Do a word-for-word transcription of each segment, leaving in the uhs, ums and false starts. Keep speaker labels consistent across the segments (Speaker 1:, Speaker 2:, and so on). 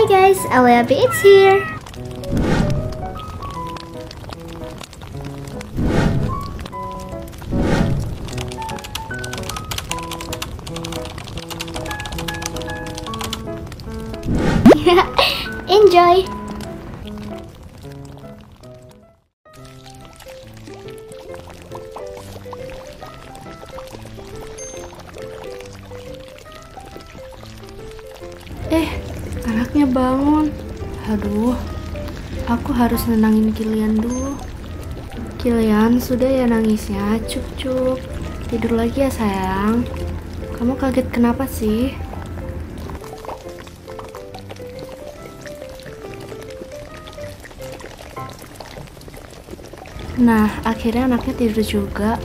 Speaker 1: guys, Aleabi is here. Enjoy.
Speaker 2: Eh, anaknya bangun. Aduh, aku harus nenangin Kilian dulu. Kilian, sudah ya nangisnya, cuk-cuk. Tidur lagi ya sayang. Kamu kaget kenapa sih? Nah, akhirnya anaknya tidur juga.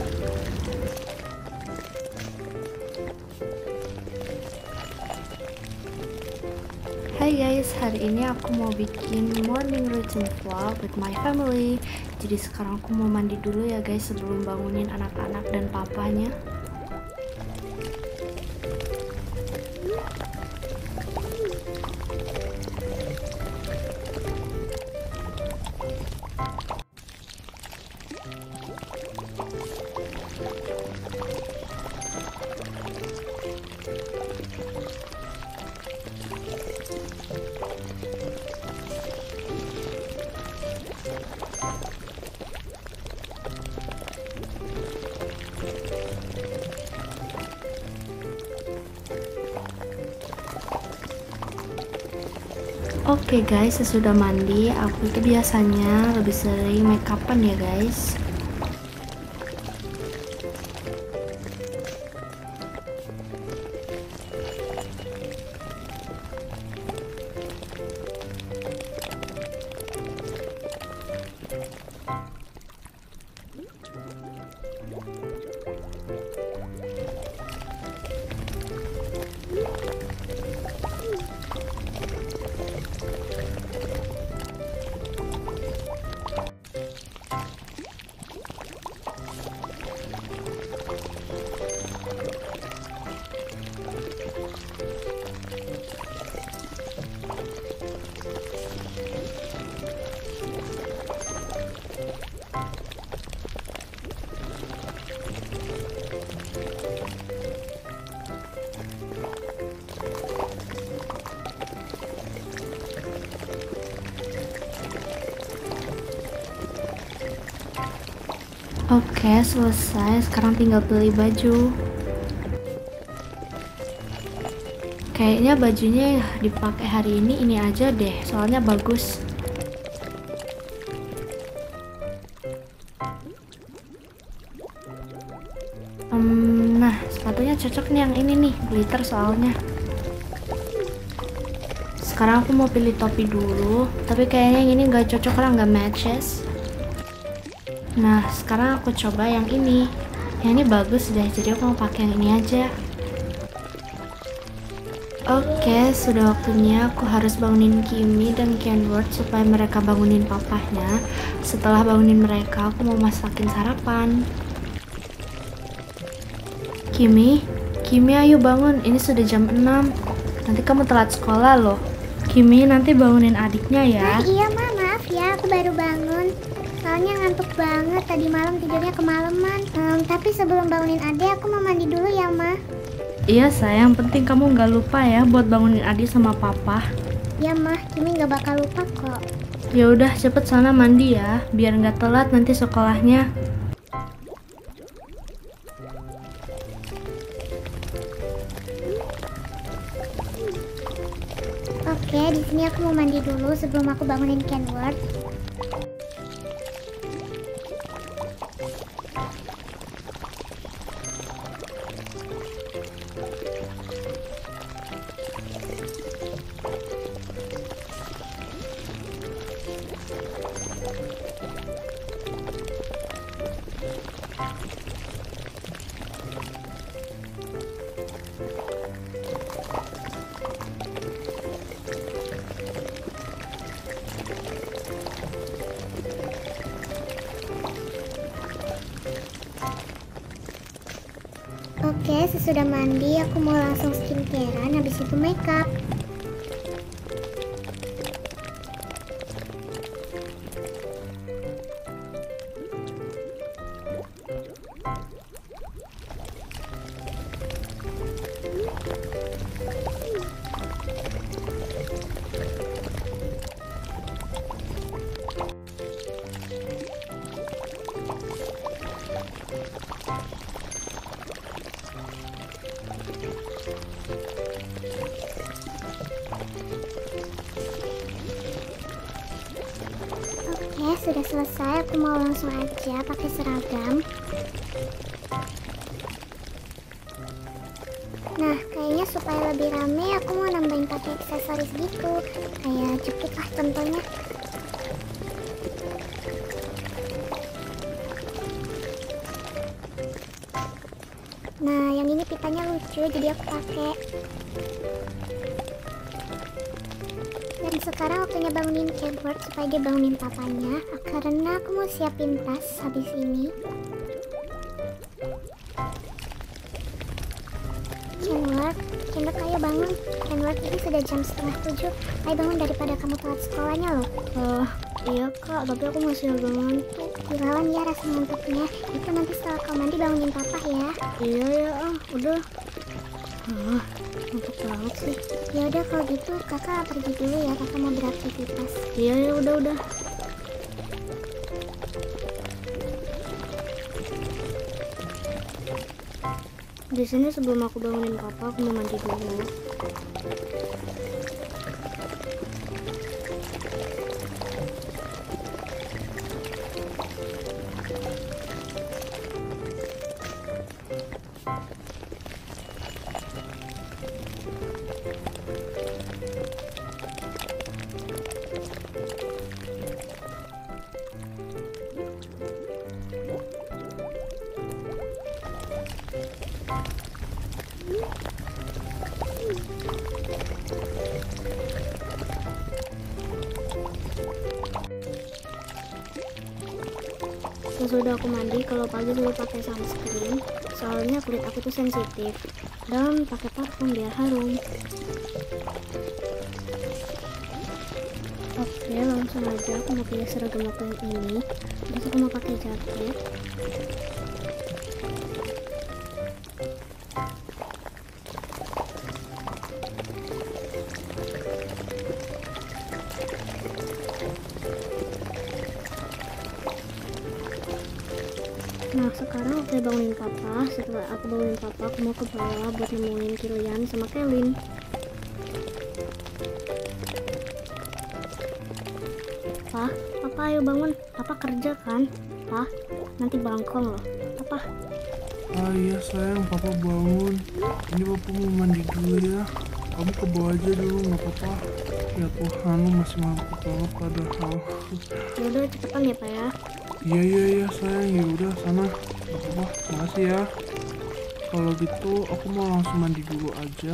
Speaker 2: Hai guys, hari ini aku mau bikin morning routine vlog with my family. Jadi sekarang aku mau mandi dulu ya guys sebelum bangunin anak-anak dan papanya. Oke okay guys, sesudah mandi, aku itu biasanya lebih sering make upan ya guys. Oke, selesai. Sekarang tinggal beli baju. Kayaknya bajunya dipakai hari ini ini aja deh, soalnya bagus. Um, nah, sepatunya cocok nih yang ini nih, glitter soalnya. Sekarang aku mau pilih topi dulu, tapi kayaknya yang ini nggak cocok karena nggak matches. Nah, sekarang aku coba yang ini. Yang ini bagus deh, jadi aku mau pakai yang ini aja. Oke, sudah waktunya aku harus bangunin Kimi dan Kenworth supaya mereka bangunin papahnya. Setelah bangunin mereka, aku mau masakin sarapan. Kimi, Kimi ayo bangun, ini sudah jam enam. Nanti kamu telat sekolah loh. Kimi, nanti bangunin adiknya ya.
Speaker 1: Nah, iya ma, maaf ya, aku baru bangun. Soalnya ngantuk banget, tadi malam tidurnya kemalaman. Um, tapi sebelum bangunin adik, aku mau mandi dulu ya, Ma.
Speaker 2: Iya sayang, penting kamu nggak lupa ya buat bangunin adik sama papa.
Speaker 1: Ya, Ma, Kimi nggak bakal lupa kok.
Speaker 2: Ya udah, cepet sana mandi ya, biar nggak telat nanti sekolahnya.
Speaker 1: Oke, di sini aku mau mandi dulu sebelum aku bangunin Kenworth. Oke, sesudah mandi aku mau langsung skincarean, habis itu makeup. sudah selesai, aku mau langsung aja pakai seragam. Nah, kayaknya supaya lebih rame aku mau nambahin pakai aksesoris gitu, kayak jepit lah contohnya. Nah, yang ini pitanya lucu jadi aku pakai. Dan sekarang waktunya bangunin Kenworth supaya dia bangunin papanya, karena aku mau siapin tas habis ini. Kenworth, Kenworth ayo bangun. Kenworth, ini sudah jam setengah tujuh. Ayo bangun daripada kamu telat sekolahnya loh.
Speaker 2: Oh, iya kak, tapi aku masih agak ngantuk.
Speaker 1: Dilawan ya rasa ngantuknya. Itu nanti setelah kau mandi bangunin papa ya.
Speaker 2: Iya ya, ah, udah. Ah, ngantuk banget sih.
Speaker 1: Ya udah kalau gitu kakak pergi dulu ya, kakak mau beraktivitas.
Speaker 2: Iya ya, udah udah. Di sini sebelum aku bangunin papa, aku mau mandi dulu. Sesudah aku mandi, kalau pagi selalu pakai sunscreen, soalnya kulit aku tuh sensitif, dan pakai parfum biar harum. Oke, langsung aja aku mau pilih seragam aku yang ini. Terus aku mau pakai jaket. Nah, sekarang aku bangunin papa. Setelah aku bangunin papa, aku mau ke bawah buat nemuin Kilian sama Kelin. Papa, papa ayo bangun. Papa kerja kan? Papa, nanti bangkong loh. Papa.
Speaker 3: Ah iya sayang, papa bangun. Ini papa mau mandi dulu ya. Kamu ke bawah aja dulu, nggak apa-apa. Ya Tuhan, lu masih ngantuk banget padahal.
Speaker 2: Yaudah cepetan ya pak ya.
Speaker 3: Iya iya iya sayang, ya udah sana. Gak apa-apa, makasih ya. Kalau gitu aku mau langsung mandi dulu aja.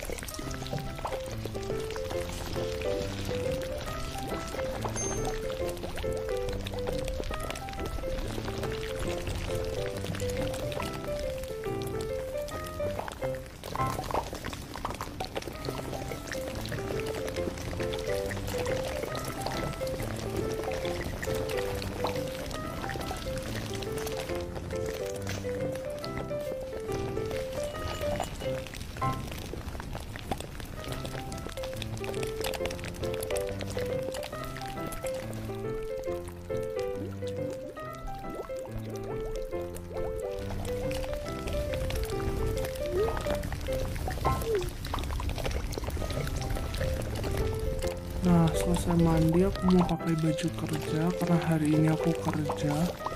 Speaker 3: Nah, selesai mandi aku mau pakai baju kerja karena hari ini aku kerja.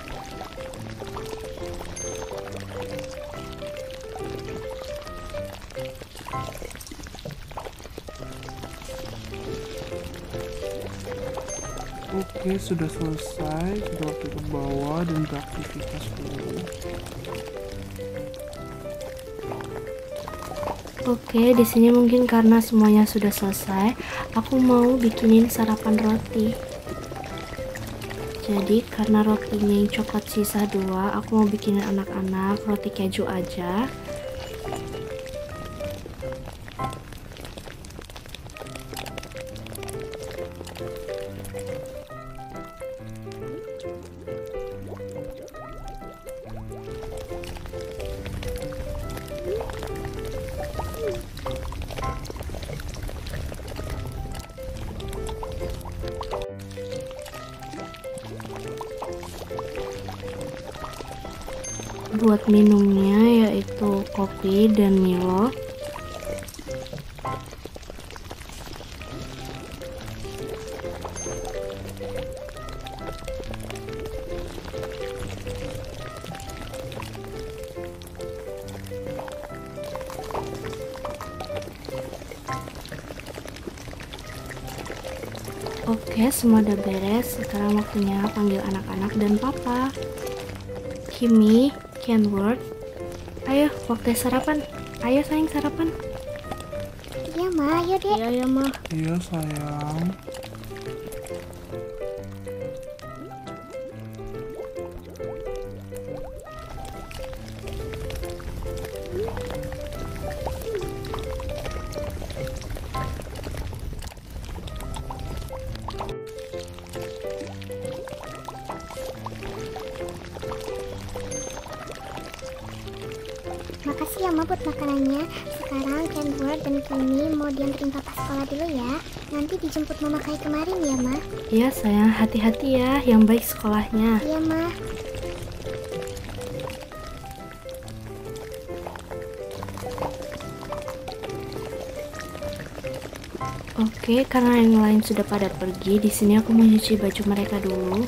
Speaker 3: Oke, sudah selesai. Sudah waktu ke bawah dan beraktivitas dulu.
Speaker 2: Oke, di sini mungkin karena semuanya sudah selesai, aku mau bikinin sarapan roti. Jadi karena rotinya yang coklat sisa dua, aku mau bikinin anak-anak roti keju aja. Buat minumnya yaitu kopi dan Milo. Oke, semua udah beres. Sekarang waktunya panggil anak-anak dan papa. Kimi, Kenworth, ayo waktu sarapan. Ayo sayang sarapan.
Speaker 1: Iya ma, ayo deh.
Speaker 2: Iya ya ma.
Speaker 3: Iya sayang.
Speaker 1: Makasih ya ma buat makanannya. Sekarang Kenworth dan Kimi mau dianterin papa sekolah dulu ya. Nanti dijemput mama kayak kemarin ya ma.
Speaker 2: Iya sayang, hati-hati ya, yang baik sekolahnya.
Speaker 1: Iya ma.
Speaker 2: Oke, karena yang lain sudah pada pergi, di sini aku mau nyuci baju mereka dulu.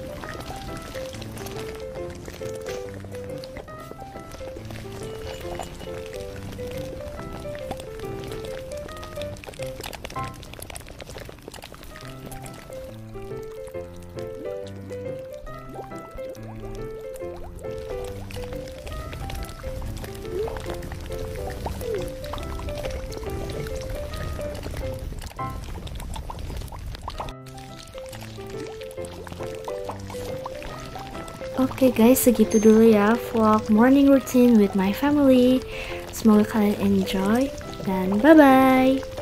Speaker 2: Oke guys, segitu dulu ya vlog morning routine with my family. Semoga kalian enjoy dan bye-bye.